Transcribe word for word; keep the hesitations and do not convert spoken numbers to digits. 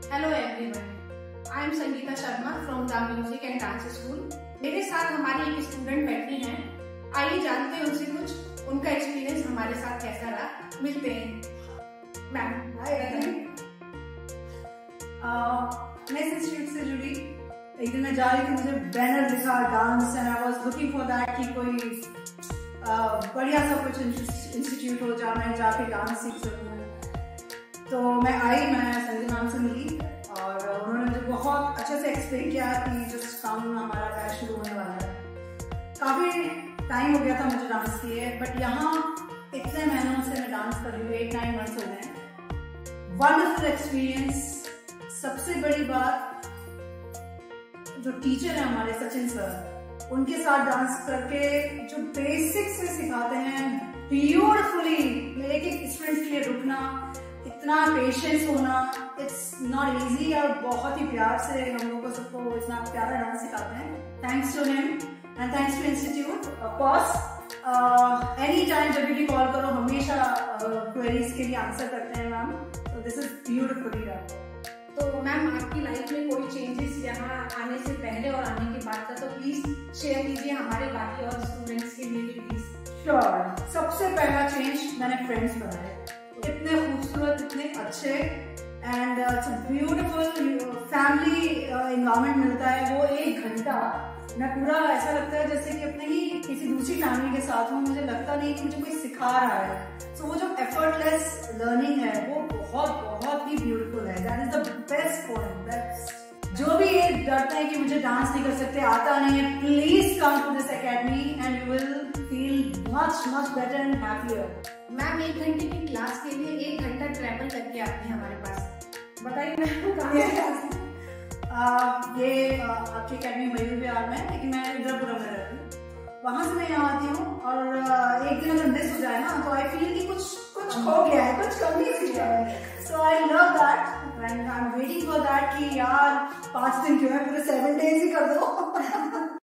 Hello everyone, I am Sangeeta Sharma from the music and dance school. मेरे साथ हमारी एक स्टूडेंट बैठी हैं। आइए जानते हैं उनसे कुछ उनका एक्सपीरियंस हमारे साथ कैसा रहा। मिलते हैं मैम। मैं इस इंस्टीट्यूट से जुड़ी। एक दिन मैं जा रही थी, मुझे बैनर दिखा dance and I was looking for that कि कोई uh, बढ़िया सा कुछ इंस्टीट्यूट हो जहाँ मैं जाके डांस सीख सकूँ। तो मैं आई, मैं संजय मैम से मिली और उन्होंने मुझे बहुत अच्छे से एक्सप्लेन किया कि जो काम हमारा बैच शुरू होने वाला है। काफ़ी टाइम हो गया था मुझे डांस किए, बट यहाँ इतने महीनों से मैं डांस कर रही हूँ, एट नाइन मंथ्स हो गए। Wonderful experience. सबसे बड़ी बात, जो टीचर है हमारे सचिन सर, उनके साथ डांस करके जो बेसिक से सिखाते हैं ब्यूटिफुली। एक एक स्टूडेंट के लिए रुकना, इतना पेशेंस होना, इट्स नॉट इजी और बहुत ही प्यार से हम लोगों को सबको इतना प्यारा डांस सिखाते हैं। Thanks to him and thanks to institute. Of course any time जब भी कॉल करो, हमेशा क्वेरीज uh, के लिए आंसर करते हैं मैम। तो दिस इज ब्यूटिफुली डन। तो मैम, आपकी लाइफ में कोई चेंजेस यहाँ आने से पहले और आने के बाद का तो प्लीज शेयर कीजिए हमारे बाकी और स्टूडेंट्स के लिए भी प्लीज। श्योर। सबसे पहला चेंज, मैंने फ्रेंड्स बनाए, इतने खूबसूरत, इतने अच्छे and it's beautiful family environment मिलता है। वो एक घंटा मैं पूरा ऐसा लगता है जैसे कि अपने ही किसी दूसरी फैमिली के साथ हूँ। मुझे लगता नहीं कि मुझे कोई सिखा रहा है। सो so, वो जो एफर्टलेस लर्निंग है वो बहुत बहुत ही ब्यूटीफुल है। That is the best point. Best. जो भी ये डरते हैं कि मुझे डांस नहीं कर सकते, आता नहीं है, please come to this academy and you will feel much much better and happier. Ma'am, एक घंटे की क्लास के लिए एक घंटा ट्रैवल करके आती है हमारे पास। बताइए मैम, कहाँ से? ये आपकी अकेडमी मयूर विहार में, लेकिन मैं इंद्रपुरम में रहती हूँ। वहाँ से मैं यहाँ आती हूँ और एक दिन अगर मिस हो जाए ना तो आई फील कि कुछ कुछ खो गया है, कुछ कमी सी है। So I love that and I am waiting for that कि यार पाँच दिन क्यों है, पूरे सेवन डेज ही कर दो।